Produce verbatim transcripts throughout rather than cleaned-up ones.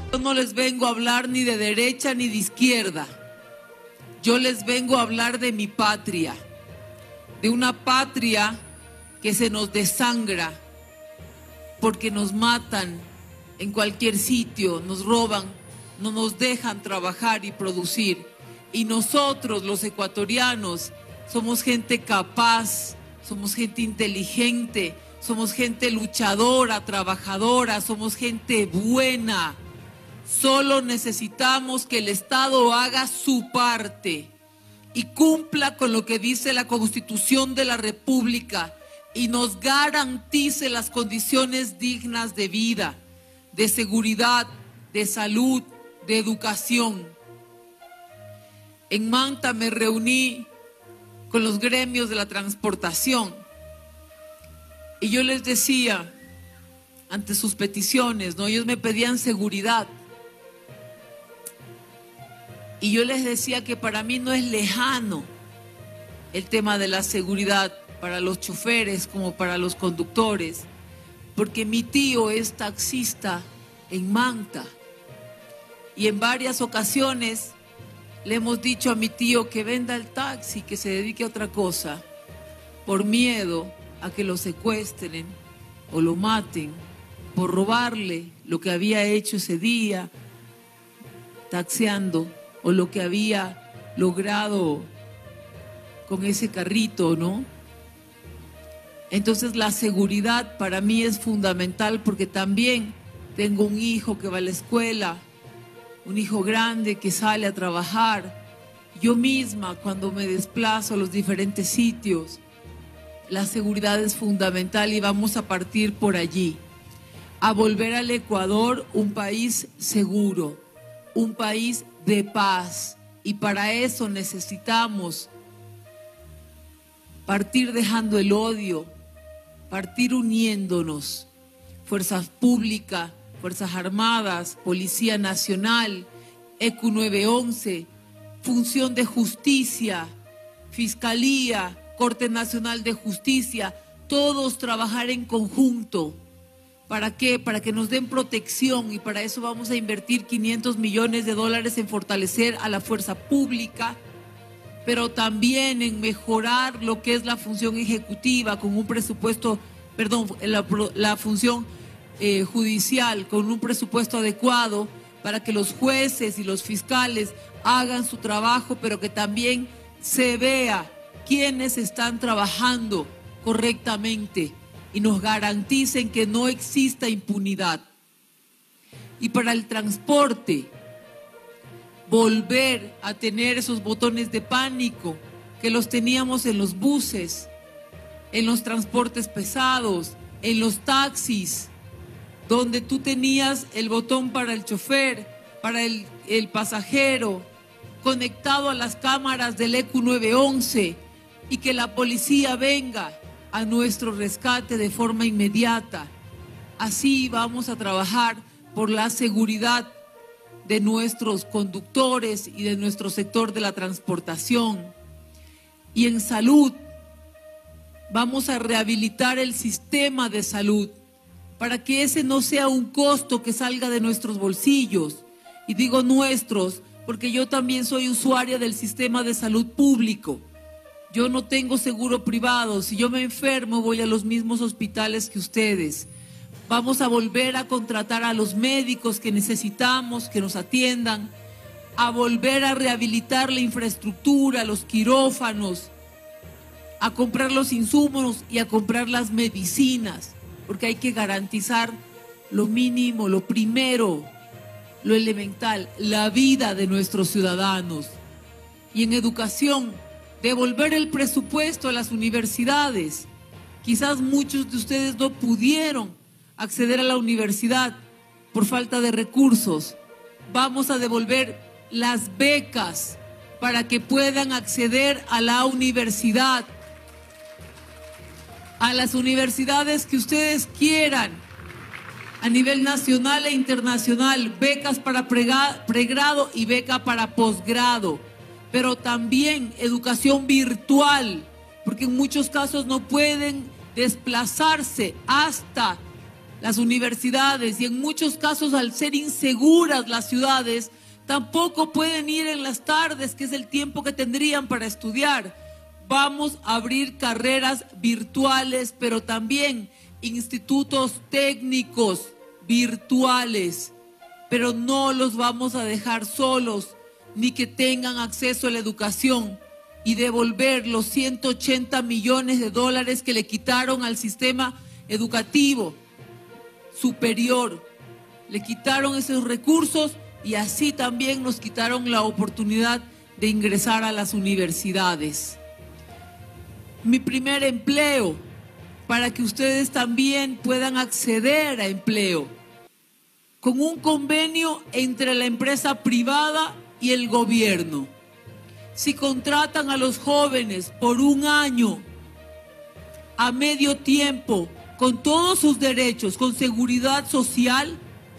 Yo no les vengo a hablar ni de derecha ni de izquierda. Yo les vengo a hablar de mi patria, de una patria que se nos desangra porque nos matan en cualquier sitio, nos roban, no nos dejan trabajar y producir. Y nosotros, los ecuatorianos, somos gente capaz, somos gente inteligente, somos gente luchadora, trabajadora, somos gente buena. Solo necesitamos que el Estado haga su parte y cumpla con lo que dice la Constitución de la República y nos garantice las condiciones dignas de vida, de seguridad, de salud, de educación. En Manta me reuní con los gremios de la transportación y yo les decía, ante sus peticiones, ¿no? Ellos me pedían seguridad. Y yo les decía que para mí no es lejano el tema de la seguridad para los choferes como para los conductores, porque mi tío es taxista en Manta y en varias ocasiones le hemos dicho a mi tío que venda el taxi, que se dedique a otra cosa, por miedo a que lo secuestren o lo maten, por robarle lo que había hecho ese día taxiando, o lo que había logrado con ese carrito, ¿no? Entonces la seguridad para mí es fundamental porque también tengo un hijo que va a la escuela, un hijo grande que sale a trabajar. Yo misma cuando me desplazo a los diferentes sitios, la seguridad es fundamental y vamos a partir por allí, a volver al Ecuador un país seguro, un país de paz, y para eso necesitamos partir dejando el odio, partir uniéndonos, fuerzas públicas, fuerzas armadas, Policía Nacional, E Q nueve once, Función de Justicia, Fiscalía, Corte Nacional de Justicia, todos trabajar en conjunto. ¿Para qué? Para que nos den protección, y para eso vamos a invertir quinientos millones de dólares en fortalecer a la fuerza pública, pero también en mejorar lo que es la función ejecutiva con un presupuesto, perdón, la, la función eh, judicial con un presupuesto adecuado para que los jueces y los fiscales hagan su trabajo, pero que también se vea quiénes están trabajando correctamente y nos garanticen que no exista impunidad. Y para el transporte, volver a tener esos botones de pánico que los teníamos en los buses, en los transportes pesados, en los taxis, donde tú tenías el botón para el chofer, para el, el pasajero, conectado a las cámaras del E Q nueve once, y que la policía venga a nuestro rescate de forma inmediata. Así vamos a trabajar por la seguridad de nuestros conductores y de nuestro sector de la transportación. Y en salud, vamos a rehabilitar el sistema de salud para que ese no sea un costo que salga de nuestros bolsillos. Y digo nuestros porque yo también soy usuaria del sistema de salud público. Yo no tengo seguro privado. Si yo me enfermo, voy a los mismos hospitales que ustedes. Vamos a volver a contratar a los médicos que necesitamos, que nos atiendan, a volver a rehabilitar la infraestructura, los quirófanos, a comprar los insumos y a comprar las medicinas, porque hay que garantizar lo mínimo, lo primero, lo elemental, la vida de nuestros ciudadanos. Y en educación, devolver el presupuesto a las universidades. Quizás muchos de ustedes no pudieron acceder a la universidad por falta de recursos. Vamos a devolver las becas para que puedan acceder a la universidad, a las universidades que ustedes quieran, a nivel nacional e internacional, becas para pregrado y beca para posgrado, pero también educación virtual, porque en muchos casos no pueden desplazarse hasta las universidades, y en muchos casos, al ser inseguras las ciudades, tampoco pueden ir en las tardes, que es el tiempo que tendrían para estudiar. Vamos a abrir carreras virtuales, pero también institutos técnicos virtuales, pero no los vamos a dejar solos, ni que tengan acceso a la educación, y devolver los ciento ochenta millones de dólares que le quitaron al sistema educativo superior. Le quitaron esos recursos y así también nos quitaron la oportunidad de ingresar a las universidades. Mi primer empleo, para que ustedes también puedan acceder a empleo, con un convenio entre la empresa privada y el gobierno. Si contratan a los jóvenes por un año, a medio tiempo, con todos sus derechos, con seguridad social,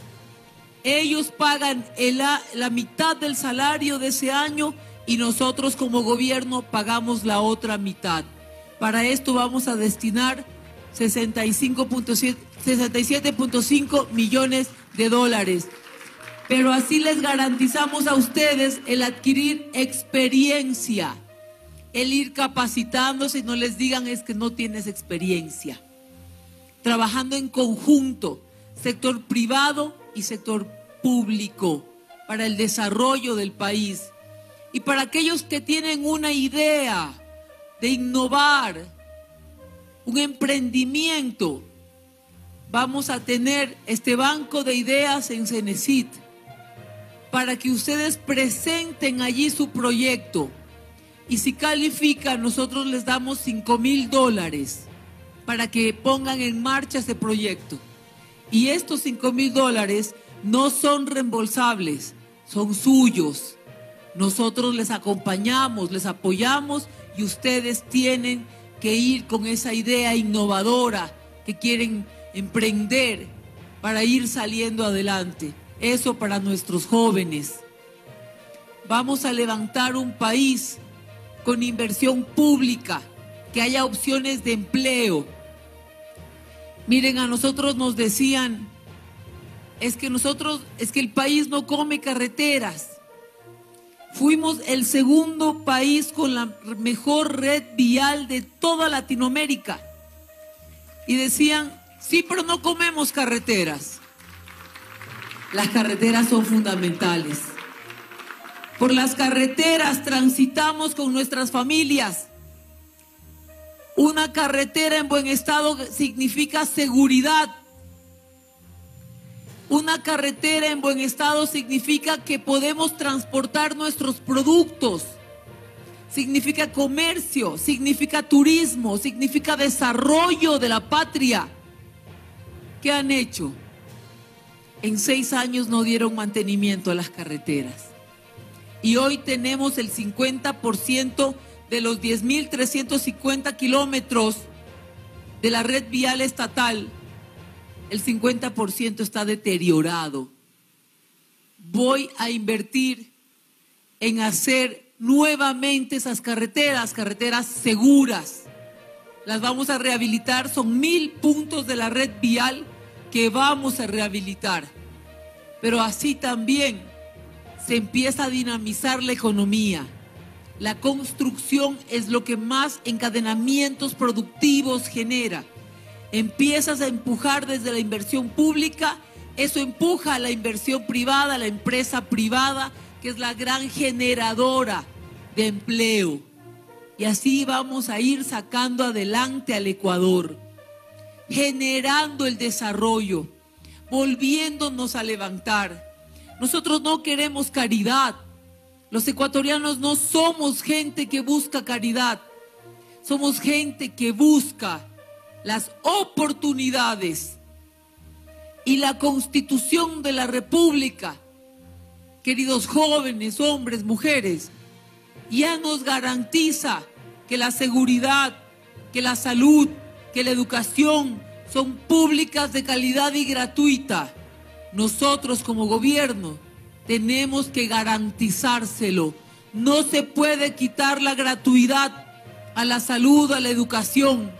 ellos pagan el, la mitad del salario de ese año y nosotros como gobierno pagamos la otra mitad. Para esto vamos a destinar sesenta y siete punto cinco millones de dólares. Pero así les garantizamos a ustedes el adquirir experiencia, el ir capacitándose y no les digan es que no tienes experiencia. Trabajando en conjunto, sector privado y sector público, para el desarrollo del país. Y para aquellos que tienen una idea de innovar, un emprendimiento, vamos a tener este banco de ideas en Cenecit, para que ustedes presenten allí su proyecto, y si califican nosotros les damos cinco mil dólares para que pongan en marcha ese proyecto. Y estos cinco mil dólares no son reembolsables, son suyos. Nosotros les acompañamos, les apoyamos, y ustedes tienen que ir con esa idea innovadora que quieren emprender para ir saliendo adelante. Eso para nuestros jóvenes. Vamos a levantar un país con inversión pública, que haya opciones de empleo. Miren, a nosotros nos decían, es que nosotros, es que el país no come carreteras. Fuimos el segundo país con la mejor red vial de toda Latinoamérica. Y decían, sí, pero no comemos carreteras. Las carreteras son fundamentales. Por las carreteras transitamos con nuestras familias. Una carretera en buen estado significa seguridad. Una carretera en buen estado significa que podemos transportar nuestros productos. Significa comercio, significa turismo, significa desarrollo de la patria. ¿Qué han hecho? En seis años no dieron mantenimiento a las carreteras. Y hoy tenemos el cincuenta por ciento de los diez mil trescientos cincuenta kilómetros de la red vial estatal. El cincuenta por ciento está deteriorado. Voy a invertir en hacer nuevamente esas carreteras, carreteras seguras. Las vamos a rehabilitar, son mil puntos de la red vial que vamos a rehabilitar. Pero así también se empieza a dinamizar la economía. La construcción es lo que más encadenamientos productivos genera. Empiezas a empujar desde la inversión pública, eso empuja a la inversión privada, a la empresa privada, que es la gran generadora de empleo. Y así vamos a ir sacando adelante al Ecuador, generando el desarrollo, volviéndonos a levantar. Nosotros no queremos caridad. Los ecuatorianos no somos gente que busca caridad. Somos gente que busca las oportunidades. Y la Constitución de la República, queridos jóvenes, hombres, mujeres, ya nos garantiza que la seguridad, que la salud, que la educación son públicas, de calidad y gratuita. Nosotros como gobierno tenemos que garantizárselo. No se puede quitar la gratuidad a la salud, a la educación.